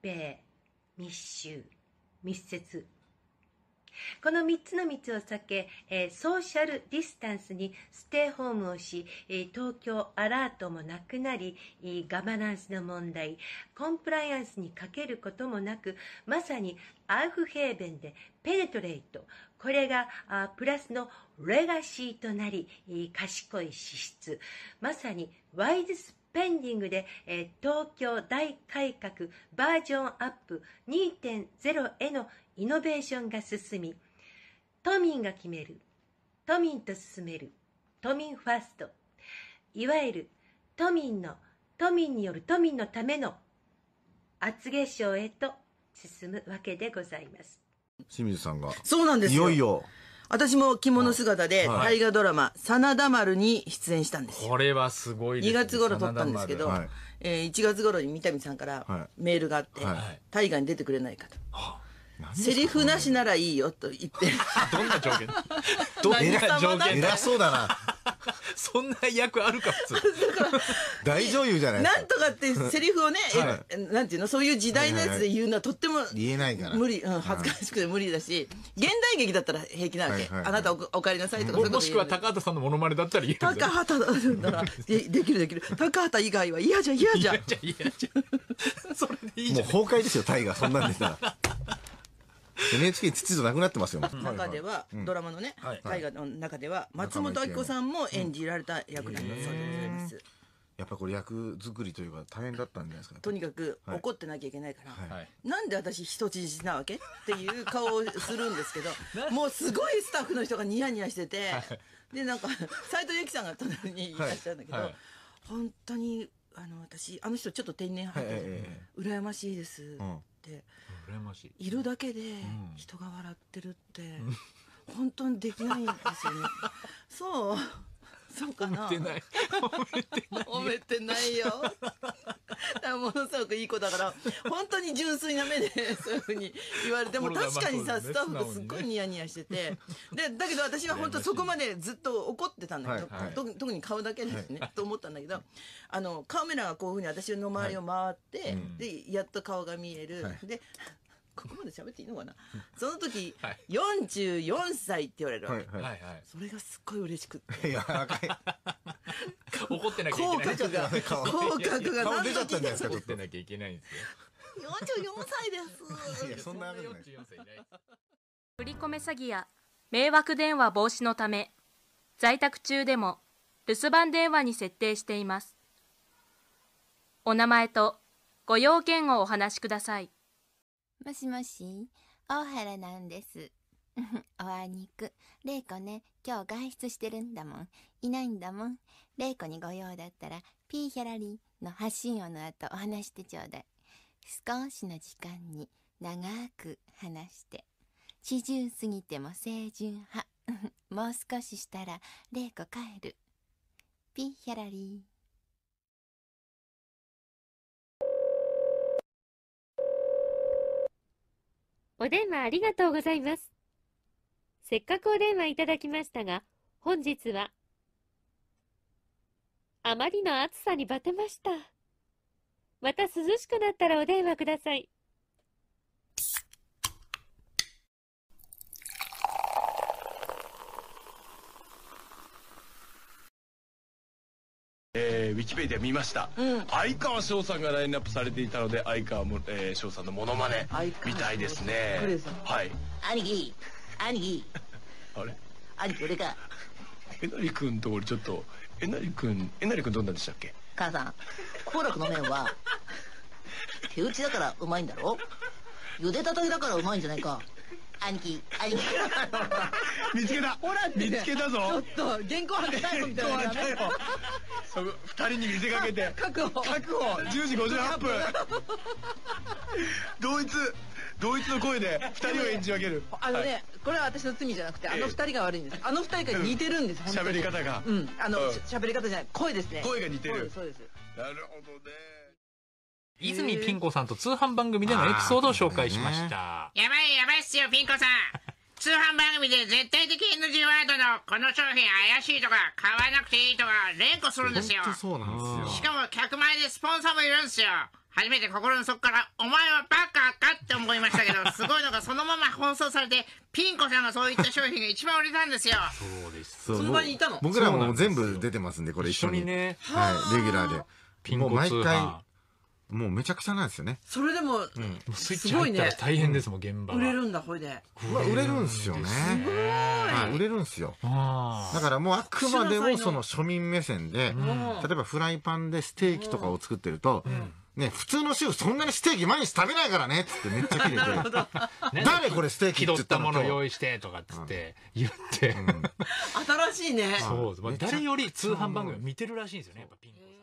閉、密集、密接。この3つの密を避け、ソーシャルディスタンスにステイホームをし、東京アラートもなくなり、ガバナンスの問題、コンプライアンスにかけることもなく、まさにアウフヘーベンでペネトレート、これがプラスのレガシーとなり、賢い支出、まさにワイズスペンディングで、東京大改革バージョンアップ 2.0 へのイノベーションが進み、都民が決める、都民と進める、都民ファースト、いわゆる都民による都民のための厚化粧へと進むわけでございます。 清水さんがそうなんですよ。 いよいよ私も着物姿で大河ドラマ「真田丸」に出演したんですよ。 これはすごいですね。 2月頃撮ったんですけど、1月頃に三谷さんからメールがあって「大河に出てくれないか」と。セリフなしならいいよと言って。 どんな条件？どんな条件？ 偉そうだな。 そんな役あるか普通。 大女優じゃないですか。 なんとかってセリフをね、なんていうの、そういう時代のやつで言うのはとっても言えないから無理、恥ずかしくて無理だし、現代劇だったら平気なわけ。あなたお帰りなさいとか。 もしくは高畑さんのモノマネだったらいい。 高畑だったらできる。高畑以外は嫌じゃ。嫌じゃ。 それでいいじゃん。 もう崩壊ですよ、タイがそんなんでしたら。NHK 秩序なくなってますよ。 中ではドラマのね、大河の中では松本明子さんも演じられた役なんだそうでございます。 やっぱこれ役作りというか大変だったんじゃないですか。 とにかく怒ってなきゃいけないから、なんで私人質なわけっていう顔をするんですけど、もうすごいスタッフの人がニヤニヤしてて、でなんか斉藤由貴さんが隣にいらっしゃるんだけど、本当に私あの人ちょっと天然派で羨ましいですって羨ましい。 いるだけで人が笑ってるって本当にできないんですよね。そうかな。 褒めてないよ。ものすごくいい子だから本当に純粋な目でそういうふうに言われても、確かにさスタッフがすっごいニヤニヤしてて、だけど私は本当そこまでずっと怒ってたんだけど、特に顔だけですねと思ったんだけど、カメラがこういうふうに私の周りを回ってでやっと顔が見えるで。ここまで喋っていいのかな。その時44歳って言われるわけ。それがすっごい嬉しくって。 怒ってなきゃいけない。 口角が顔出ちゃったんじゃないですか。 怒ってなきゃいけないんですよ。 44歳です。 いやそんなわけない。 振り込め詐欺や迷惑電話防止のため、在宅中でも留守番電話に設定しています。お名前とご用件をお話しください。 もしもし、大原なんです。おあいにく。玲子ね、今日外出してるんだもん。いないんだもん。玲子にご用だったら、ピーヒャラリーの発信音の後お話してちょうだい。少しの時間に長く話して。40過ぎても清純派。もう少ししたら、玲子帰る。ピーヒャラリー。 お電話ありがとうございます。せっかくお電話いただきましたが、本日は、あまりの暑さにバテました。また涼しくなったらお電話ください。 ウィキペディア見ました、相川翔さんがラインナップされていたので、相川も、翔さんのモノマネみたいですね。はい。 兄貴あれ兄貴俺か。 えなりくんとこれちょっと、えなりくんどんなんでしたっけ。 母さん、好楽の麺は手打ちだからうまいんだろ。茹でたてだからうまいんじゃないか。兄貴見つけた。 ほらって見つけたぞ。 ちょっと現行犯で逮捕みたいな。 2人に見せかけて確保 10時58分。同一の声で2人を演じ分ける。 これは私の罪じゃなくて2人が悪いんです。2人が似てるんです。 喋り方が。 喋り方じゃない、声ですね。 声が似てる。 そうです。 なるほどね。 泉ピン子さんと通販番組でのエピソードを紹介しました。 やばいっすよピン子さん。通販番組で絶対的 NG ワードのこの商品怪しいとか買わなくていいとか連呼するんですよ。 そうなんですよ。 しかも客前でスポンサーもいるんですよ。初めて心の底からお前はバ送されてピン子さんがそういった商品が一番売れたんですよ。 そうです。 そうその場にいたの？ 僕らも全部出てますんで、これ一緒にね。 はい、レギュラーで。 ピン子もう毎通販回、もうめちゃくちゃなんですよね。 それでも、 スイッチ入ったら大変ですもん、現場は。 売れるんだ、ほいで。 売れるんすよね。はい、売れるんすよ。だからもうあくまでもその庶民目線で、例えばフライパンでステーキとかを作ってると、ね、普通の主婦そんなにステーキ毎日食べないからねっつってめっちゃ切れて誰これステーキって言ったの気取ったもの用意してとかっつって言って、 新しいね。 そう、誰より通販番組を見てるらしいんですよね、やっぱピン子さん。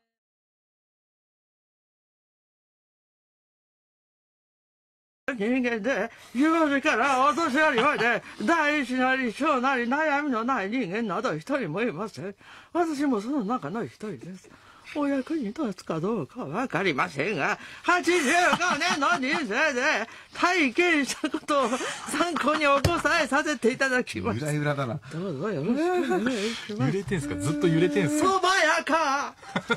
人間で幼児からお年寄りまで大事なり小なり悩みのない人間など一人もいません。私もその中の一人です。お役に立つかどうかわかりませんが、85年の人生で体験したことを参考にお答えさせていただきます。 ゆらゆらだな。 どうぞよろしくお願いします。 揺れてんすか？ずっと揺れてんすか？ そばやか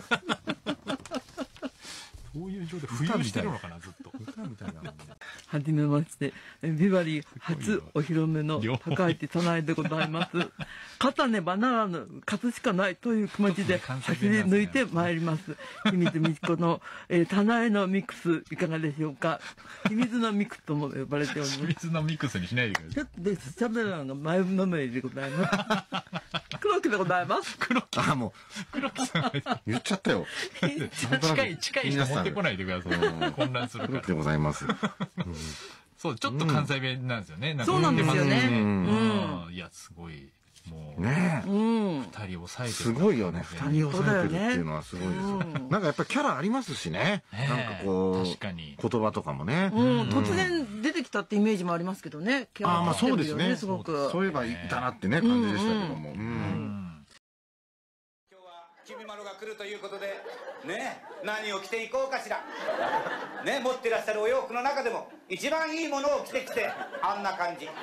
そういう状態浮遊してるのかな、ずっと。歌みたいな。 はじめまして、ビバリー初お披露目の高市早苗でございます。勝たねばならぬ、勝つしかないという気持ちで走り抜いてまいります。秘密みちこの、早苗のミックス、いかがでしょうか。秘密のミックスとも呼ばれております。秘密のミックスにしないでください。 ちょっとで、喋るのが前のめりでございます。黒木でございます。 黒木。 あ、もう、黒木さん言っちゃったよ。 近い人持ってこないでください。混乱するから。 でございます。 そう、ちょっと関西弁なんですよね。 そうなんですよね。 いや、すごい。もう、ねえ。 二人抑えてる。 すごいよね。二人抑えてるっていうのはすごいですよ。なんかやっぱりキャラありますしね。なんかこう、 確かに言葉とかもね。 突然出てきたってイメージもありますけどね。 ああ、まあそうですね。 すごく。 そういえばいたなってね、感じでしたけども。 ちびまるが来るということでね、何を着ていこうかしらね、持ってらっしゃるお洋服の中でも一番いいものを着てきて、あんな感じ。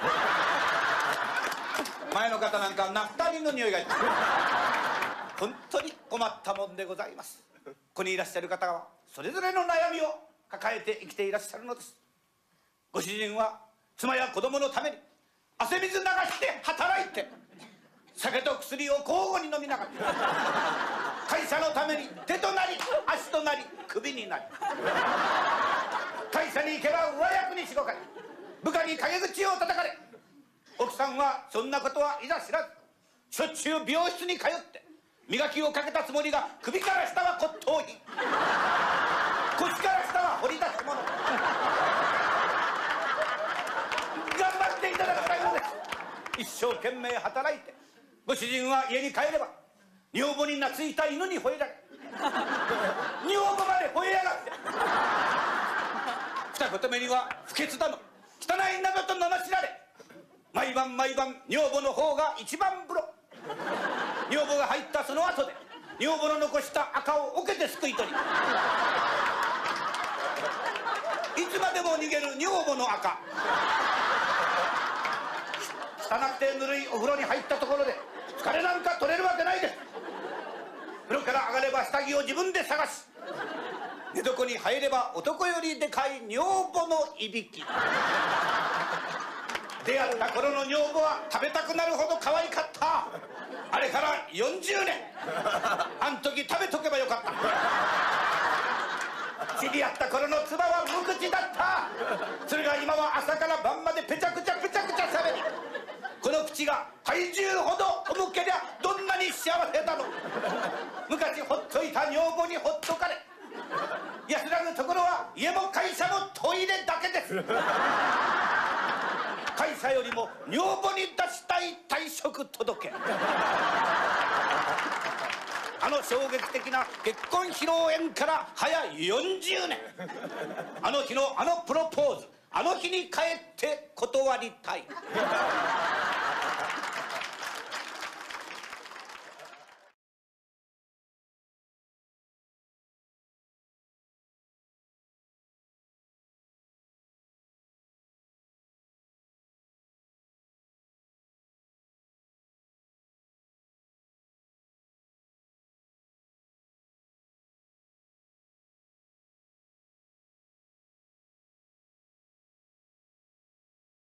前の方なんかナフタリンの匂いが本当に困ったもんでございます。ここにいらっしゃる方はそれぞれの悩みを抱えて生きていらっしゃるのです。ご主人は妻や子供のために汗水流して働いて、酒と薬を交互に飲みながら会社のために手となり足となり首になり、会社に行けば上役にしごかれ、部下に陰口を叩かれ、奥さんはそんなことはいざ知らず、しょっちゅう美容室に通って磨きをかけたつもりが首から下は骨董品、腰から下は掘り出し物。頑張っていただきたいのです。一生懸命働いて、ご主人は家に帰れば女房に懐いた犬に吠えられ、女房まで吠えやがって、二言目には不潔だの汚いなどと罵られ、毎晩毎晩女房の方が一番風呂。女房が入ったその後で女房の残した赤を桶ですくい取り、いつまでも逃げる女房の赤。汚くてぬるいお風呂に入ったところで疲れなんか取れるわけないです。風呂から上がれば下着を自分で探し、寝床に入れば男よりでかい女房のいびき。出会った頃の女房は食べたくなるほど可愛かった。あれから40年、あん時食べとけばよかった。知り合った頃の唾は無口だった。それが今は朝から晩までペチャクチャペチャクチャしゃべり、この口が体重ほど重けりゃどんなに幸せだの。昔ほっといた女房にほっとかれ、安らぐところは家も会社もトイレだけです。会社よりも女房に出したい退職届。あの衝撃的な結婚披露宴から早40年、あの日のあのプロポーズ、あの日に帰って断りたい。